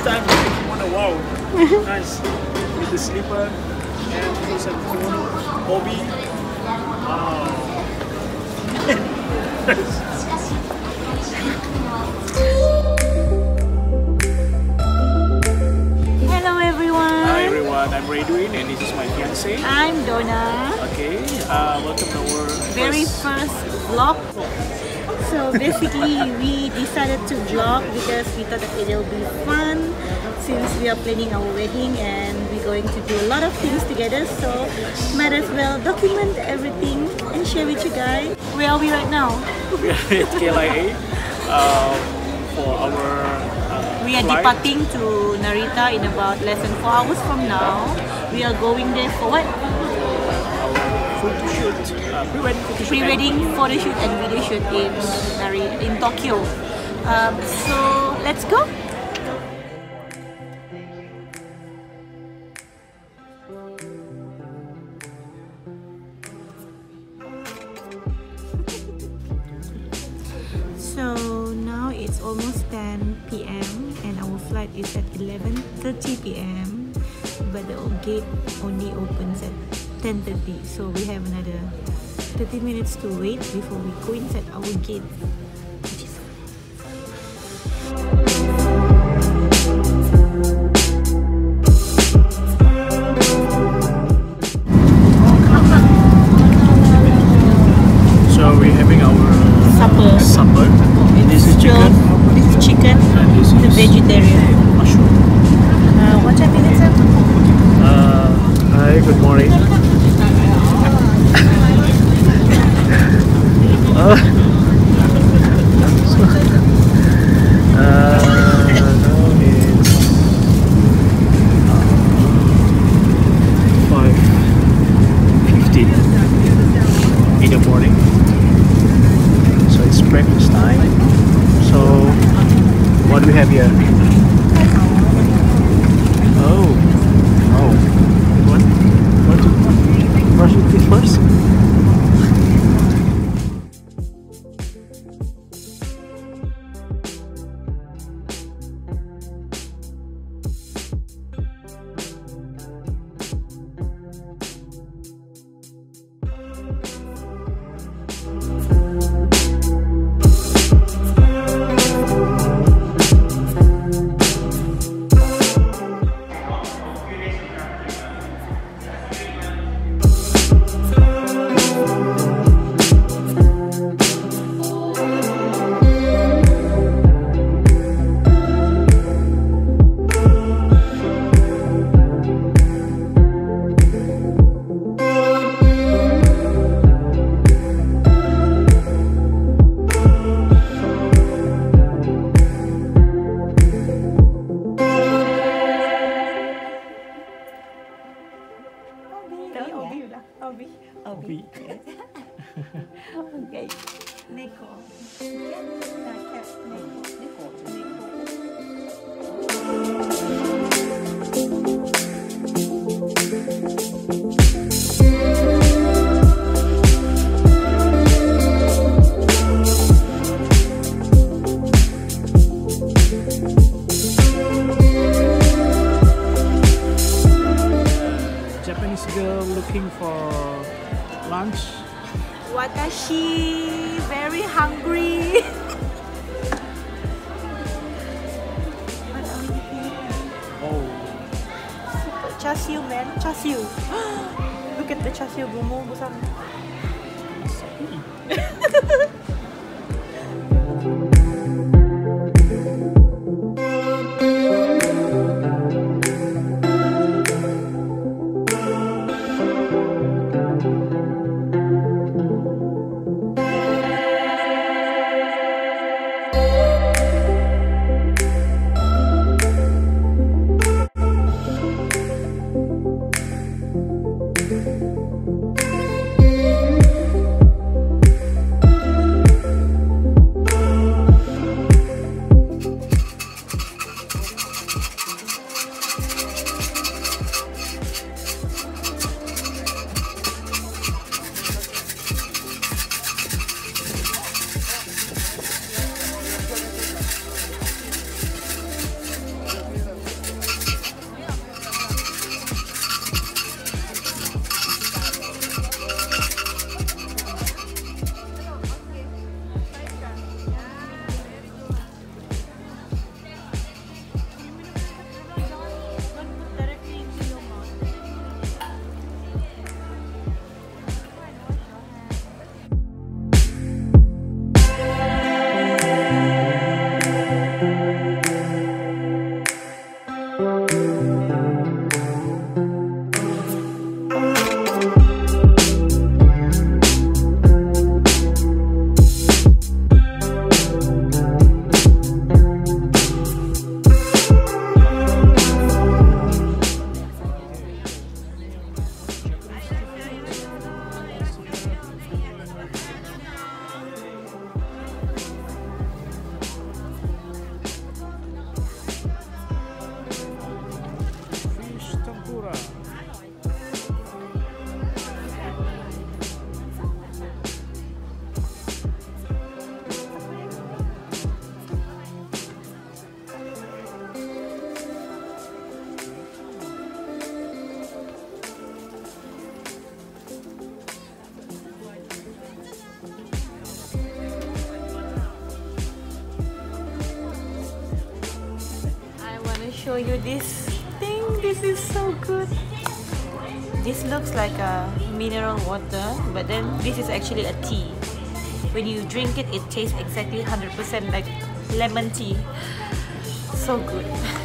time with the kimono. Wow, nice. With the slipper and also kimono, hobby. Wow. Hello everyone. Hi everyone, I'm Rayduin and this is my fiance. I'm Donna. Okay, welcome to our Very first vlog. So basically we decided to vlog because we thought that it will be fun since we are planning our wedding and we're going to do a lot of things together, so might as well document everything and share with you guys. Where are we right now? We are at KLIA for our We are flight. departing to Narita in about less than 4 hours from now. We are going there for what? Photo shoot, Pre-wedding photo shoot and video shoot in Tokyo. So let's go. So now it's almost 10 p.m. and our flight is at 11:30 p.m. but the gate only opens at 10:30, so we have another 30 minutes to wait before we go inside our gate. So we're having our supper. This is chicken. This is chicken. And this The is vegetarian. mushroom. What time is it? Hi, good morning. Now it's 5:15 in the morning. So it's breakfast time. So what do we have here? Oh, want to brush your teeth first? Obi. Okay. Neko. Japanese girl looking for lunch. Watashi very hungry. Oh, Chasiu, man, chasiu. Look at the chasiu bumbu-bumbu. show you this thing. This is so good. This looks like a mineral water, but then this is actually a tea. When you drink it, it tastes exactly 100% like lemon tea. So good.